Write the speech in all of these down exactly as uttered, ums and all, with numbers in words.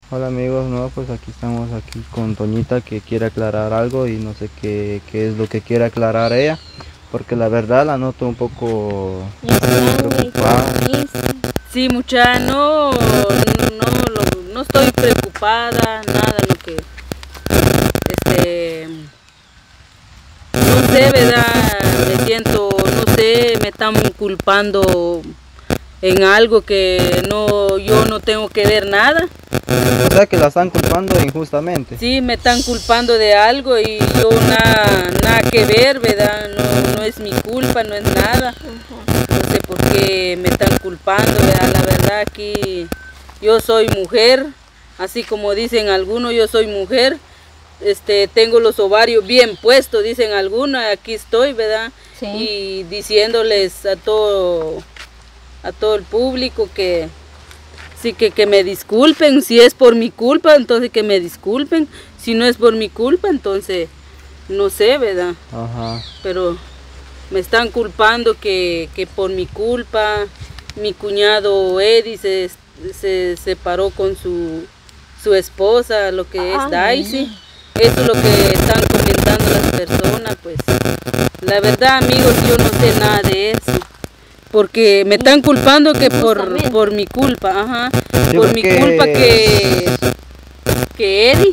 Hola amigos, no, pues aquí estamos aquí con Toñita que quiere aclarar algo y no sé qué, qué es lo que quiere aclarar ella, porque la verdad la noto un poco preocupada. Sí, mucha, no, no, lo- no estoy preocupada, nada, lo que, este, no sé, ¿verdad? Me siento, no sé, me están culpando en algo que no, yo no tengo que ver nada. O sea que la están culpando injustamente. Sí, me están culpando de algo y yo nada, nada que ver, ¿verdad? No, no es mi culpa, no es nada. No sé por qué me están culpando, ¿verdad? La verdad que yo soy mujer, así como dicen algunos, yo soy mujer. Este, tengo los ovarios bien puestos, dicen algunos, aquí estoy, ¿verdad? Sí. Y diciéndoles a todo, a todo el público que sí, que, que me disculpen, si es por mi culpa, entonces que me disculpen, si no es por mi culpa, entonces no sé, ¿verdad? Ajá. Pero me están culpando que, que por mi culpa, mi cuñado Eddie se, se separó con su, su esposa, lo que es Daisy. Eso es lo que están comentando las personas, pues. La verdad, amigos, yo no sé nada de eso. Porque me están culpando que por, por mi culpa, ajá. Sí, por mi culpa que, que Eddie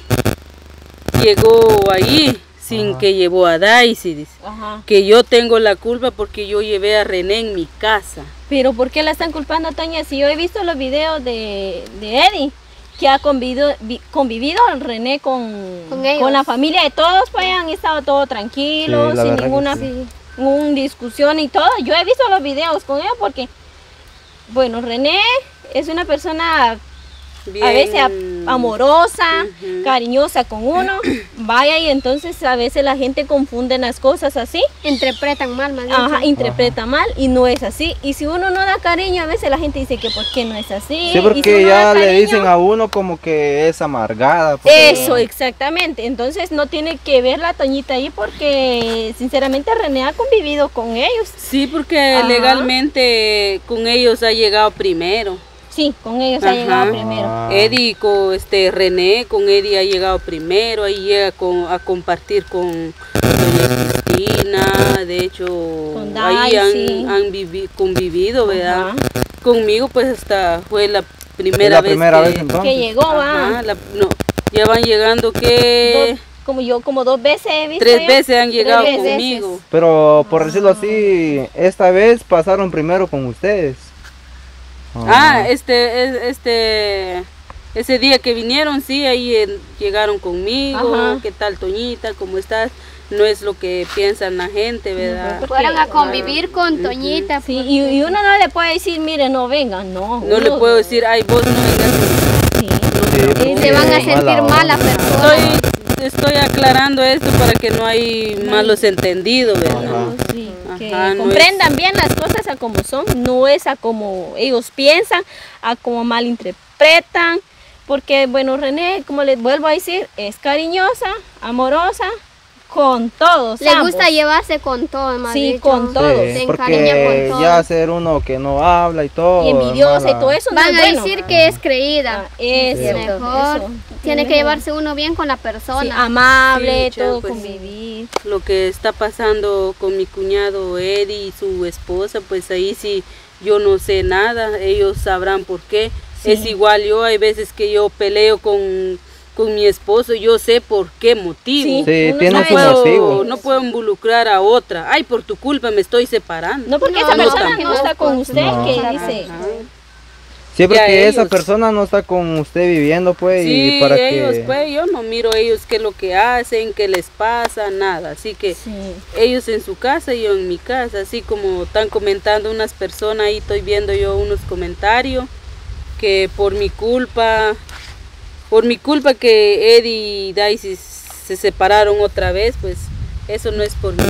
llegó ahí sin ajá. que llevó a Daisy, dice. Ajá. Que yo tengo la culpa porque yo llevé a René en mi casa. Pero ¿por qué la están culpando, Toña? Si yo he visto los videos de, de Eddie, que ha convivido, convivido René con, con, con la familia de todos, pues han estado todos tranquilos, sí, sin ninguna sí. ninguna discusión y todo. Yo he visto los videos con ellos porque, bueno, René es una persona bien, a veces amorosa, uh-huh. cariñosa con uno, vaya, y entonces a veces la gente confunde las cosas así. Interpretan mal, mal Ajá, interpreta Ajá. mal y no es así. Y si uno no da cariño, a veces la gente dice que por qué no es así. Sí, porque si ya no le cariño, dicen a uno como que es amargada. Porque... Eso, exactamente. Entonces no tiene que ver la Toñita ahí porque sinceramente René ha convivido con ellos. Sí, porque Ajá. legalmente con ellos ha llegado primero. Sí, con ellos Ajá. ha llegado primero. Ah. Eddie con este René, con Eddie ha llegado primero, ahí llega con, a compartir con doña Cristina, de hecho con ahí han, han vivi, convivido, ¿verdad? Ajá. Conmigo pues hasta fue la primera, la vez, primera que, vez entonces. que llegó, Ajá, la, no, ya van llegando que... Dos, como yo, como dos veces he visto. Tres yo. veces han llegado Tres conmigo. Veces. Pero por decirlo así, esta vez pasaron primero con ustedes. Ah, este, este, ese día que vinieron, sí, ahí eh, llegaron conmigo. Ajá. ¿Qué tal, Toñita? ¿Cómo estás? No es lo que piensan la gente, ¿verdad? Fueron a convivir con Toñita. Sí, y, y uno no le puede decir, mire, no vengan, no. No le puedo decir, ay, vos no vengas. Sí. Sí, y se van a sentir mal las personas. Estoy, estoy aclarando esto para que no hay malos entendidos, ¿verdad? Ajá. Sí. Que Ajá, comprendan no es... bien las cosas a como son, no es a como ellos piensan, a como malinterpretan, porque bueno, René, como les vuelvo a decir, es cariñosa, amorosa, con todos. Le ambos. gusta llevarse con todo, más Sí, dicho. con todos. Sí, se encariña con todo. Ya ser uno que no habla y todo. Y envidiosa y todo eso. Van no a bueno. decir que es creída. Ah, es sí. mejor. Eso. Tiene sí, que llevarse uno bien con la persona. Sí, amable, sí, todo pues, convivir. Lo que está pasando con mi cuñado Eddie y su esposa, pues ahí sí yo no sé nada. Ellos sabrán por qué. Sí. Es igual yo, hay veces que yo peleo con... con mi esposo, yo sé por qué motivo. Sí, sí tiene su motivo. No puedo involucrar a otra. Ay, por tu culpa me estoy separando. No, porque no, esa persona no, que no está con usted, no. que dice... Ajá. Sí, porque esa persona no está con usted viviendo, pues, sí, y para ellos, que... pues, yo no miro a ellos qué es lo que hacen, qué les pasa, nada. Así que sí. ellos en su casa y yo en mi casa. Así como están comentando unas personas, ahí estoy viendo yo unos comentarios, que por mi culpa... Por mi culpa que Eddie y Daisy se separaron otra vez, pues eso no es por mi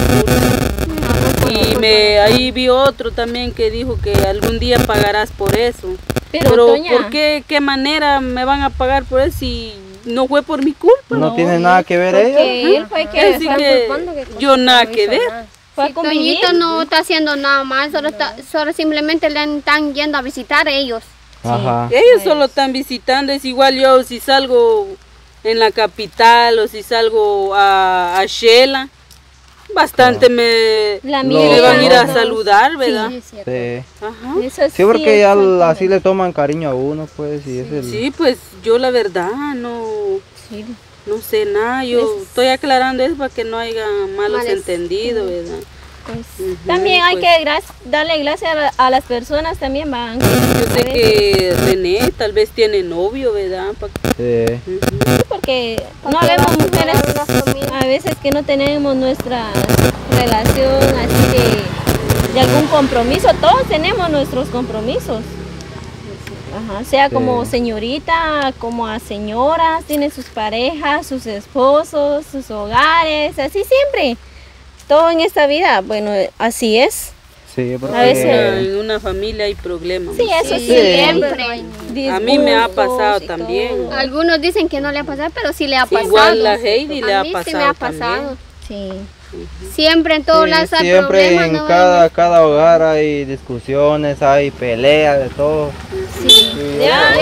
culpa. Y me, ahí vi otro también que dijo que algún día pagarás por eso. Pero, Pero Toña, ¿por qué, qué manera me van a pagar por eso si no fue por mi culpa? No, no tiene nada que ver ella. Él fue que Así que que yo nada que ver. Si Toñito no está haciendo nada mal, solo, está, solo simplemente le están yendo a visitar a ellos. Ajá. Ellos solo están visitando, es igual yo si salgo en la capital o si salgo a, a Shela, bastante me, La me van a ir a no. saludar, ¿verdad? Sí, es cierto. Sí. Ajá. Eso Sí, porque ya exactamente. así le toman cariño a uno, pues, y es el... Sí, pues yo la verdad no, Sí. no sé nada, yo Es- estoy aclarando eso para que no haya malos Males- entendidos, ¿verdad? Pues, Ujú, también hay pues. que gra- darle gracias a, la- a las personas también, van. Yo sé que René tal vez tiene novio, ¿verdad? Pa- Sí. Ujú. Porque no Porque vemos va a mujeres formar una familia. a veces que no tenemos nuestra relación así de, de algún compromiso. Todos tenemos nuestros compromisos. Ajá, sea como Sí. señorita, como a señoras, tienen sus parejas, sus esposos, sus hogares, así siempre. Todo en esta vida, bueno, así es. Sí, porque... A veces- En una familia hay problemas. Sí, eso Sí, siempre. siempre. A mí me ha Disgustos pasado y también. todo. Algunos dicen que no le ha pasado, pero sí le ha Sí, pasado. igual la Heidi le A ha mí sí pasado me ha también. pasado. Sí. Siempre en todos Sí, lados hay siempre problemas, en ¿no? cada, cada hogar hay discusiones, hay peleas, de todo. Sí. Sí, Ya,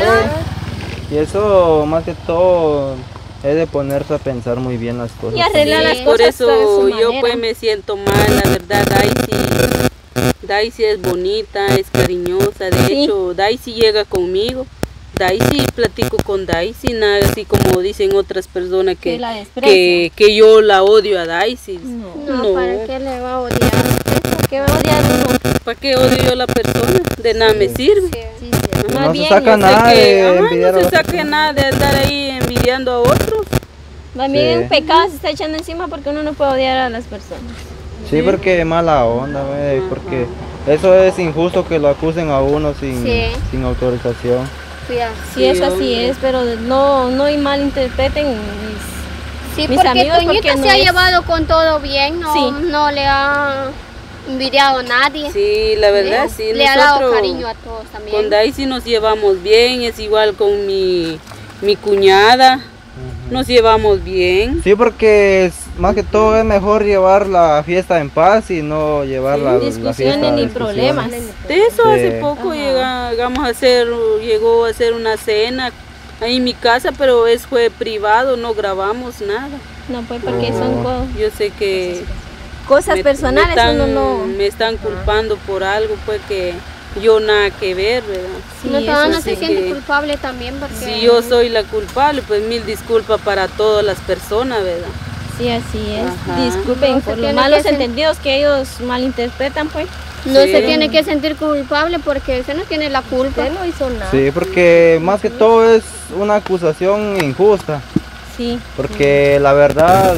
Y eso, más que todo, es de ponerse a pensar muy bien las cosas. Y arreglar Sí, las por cosas a su eso yo manera. pues me siento mal, la verdad. Daisy, Daisy es bonita, es cariñosa. De Sí. hecho, Daisy llega conmigo. Daisy, platico con Daisy, nada así como dicen otras personas que, Que la desprecia. que, que yo la odio a Daisy. No. No, No. ¿para qué le va a odiar? ¿Por qué va a odiar uno? ¿Para qué odio yo a la persona? De nada me sirve. Sí. No Más se bien, saca yo sé nada Que, de ajá, envidiar no a se otra saque persona. nada de andar ahí envidiando a otros. También Sí. un pecado se está echando encima porque uno no puede odiar a las personas. Sí, porque mala onda, güey, porque eso es injusto que lo acusen a uno sin, Sí. sin autorización. Cuidado. Sí, Sí, eso así hombre. es, pero no, no y malinterpreten mis... Sí, Mis porque amigos, Toñita porque no se ha es- llevado con todo bien, no, Sí. no le ha envidiado a nadie. Sí, la verdad, le, sí. le ha dado nosotros cariño a todos también. Con Daisy nos llevamos bien, es igual con mi, mi cuñada. Nos llevamos bien. Sí, porque es- más que todo es mejor llevar la fiesta en paz y no llevar Sí, la, la discusiones fiesta ni discusiones. problemas. De eso Sí. hace poco Ajá. llega- llegamos a hacer, llegó a hacer una cena ahí en mi casa, pero es fue privado, no grabamos nada. No, pues porque Oh. son co- Yo sé que cosas me, personales, me están, uno no... me están culpando por algo, pues que yo nada que ver, ¿verdad? Sí, no, todavía no eso se sí siente que- culpable también porque... Si yo soy la culpable, pues mil disculpas para todas las personas, ¿verdad? Sí, así es. Ajá. Disculpen No se por los tiene malos que sen- entendidos que ellos malinterpretan, pues. No Sí. se tiene que sentir culpable porque usted no tiene la culpa. Usted no hizo nada. Sí, porque más que todo es una acusación injusta, Sí. porque la verdad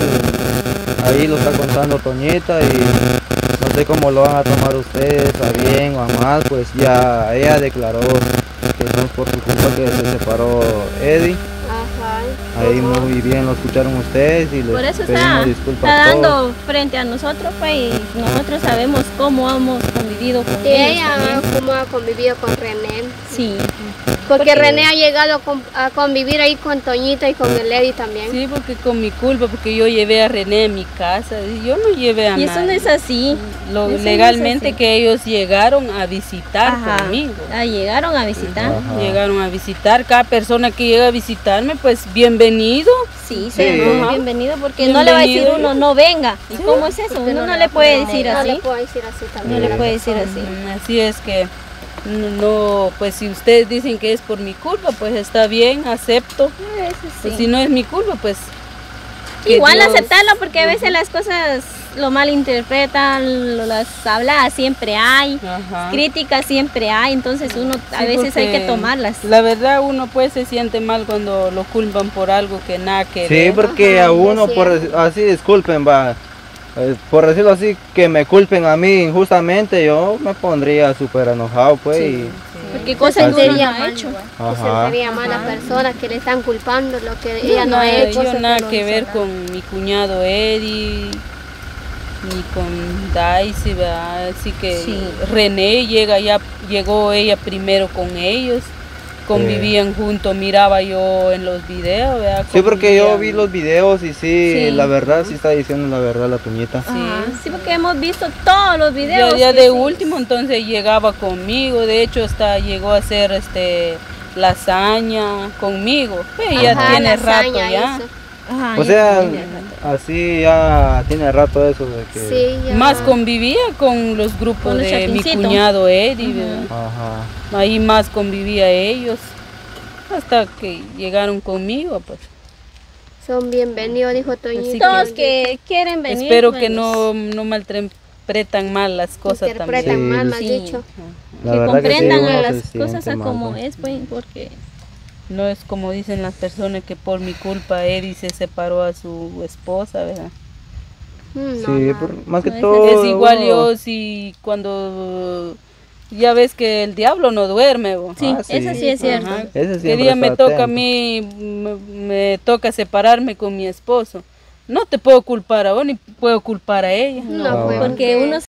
ahí lo está contando Toñita y no sé cómo lo van a tomar ustedes, a bien o a mal, pues ya ella declaró que no es por su culpa que se separó Eddie. Ajá. Ahí muy bien lo escucharon ustedes y les Por eso pedimos está, disculpas está a todos. dando frente a nosotros, pues, y nosotros sabemos cómo hemos convivido con Y ellos ella también. como ha convivido con René. Sí. Porque, Porque- René ha llegado a, con- a convivir ahí con Toñita y con el Eddie también. Sí, porque con mi culpa, porque yo llevé a René a mi casa, y yo no llevé a Y eso no nadie. es así. Lo- eso no es legalmente así. que ellos llegaron a visitar Ajá. conmigo. Ah, llegaron a visitar. Ajá. Llegaron a visitar, cada persona que llega a visitarme, pues bienvenido. Sí, Sí. se muy Ajá. bienvenido porque no le va a decir Bienvenido. uno, no venga. ¿Y cómo es eso? porque Uno no no le le va a puede poner- decir No así. le puedo decir así también. No le puede decir así. Mm, Así es que no, no, pues si ustedes dicen que es por mi culpa, pues está bien, acepto. Eso Pues sí. si no es mi culpa, pues que Igual Dios- aceptarlo porque a veces las cosas lo malinterpretan, lo- las habladas siempre hay, Ajá. críticas siempre hay, entonces uno a Sí, veces hay que porque tomarlas. La verdad uno pues se siente mal cuando lo culpan por algo que nada que Sí, ver. porque Ajá, a uno, es por cierto. dec- así disculpen, va, eh, por decirlo así, que me culpen a mí injustamente, yo me pondría súper enojado, pues, Sí, y- sí. Porque cosas que Así. uno no ha hecho. Se ajá. sentiría mala persona que le están culpando lo que Yo ella no ha nada, hecho. yo nada no que hizo ver nada. con mi cuñado Eddie ni con Daisy, ¿verdad? Así que Sí. René llega ya, llegó ella primero con ellos. convivían sí. juntos, miraba yo en los videos, ¿verdad? Sí, porque yo vi los videos y sí, sí. la verdad, sí está diciendo la verdad la Toñita. Sí, ah, sí, porque hemos visto todos los videos. Ya, ya de sí. último, entonces llegaba conmigo, de hecho hasta llegó a hacer este lasaña conmigo, pero ya Ajá, tiene rato ya. Ajá, o sea, así ya tiene rato eso de que... Sí, más convivía con los grupos con de mi cuñado Eddie, uh-huh. Ajá. Ahí más convivía ellos, hasta que llegaron conmigo, pues. Son bienvenidos, dijo Toñita. Todos que quieren venir. Espero pues. que no, no maltraten mal las cosas Interpretan también. mal, más sí. dicho. La que comprendan que sí, a las cosas a como mal, es, pues, porque... No es como dicen las personas que por mi culpa Eddie se separó a su esposa, ¿verdad? No, sí, no. Por, más que no, todo... Es igual uno... yo si cuando... Ya ves que el diablo no duerme. Sí, ah, sí, eso sí es cierto. El día me toca atento. a mí, me, me toca separarme con mi esposo. No te puedo culpar a vos ni puedo culpar a ella. No, no porque uno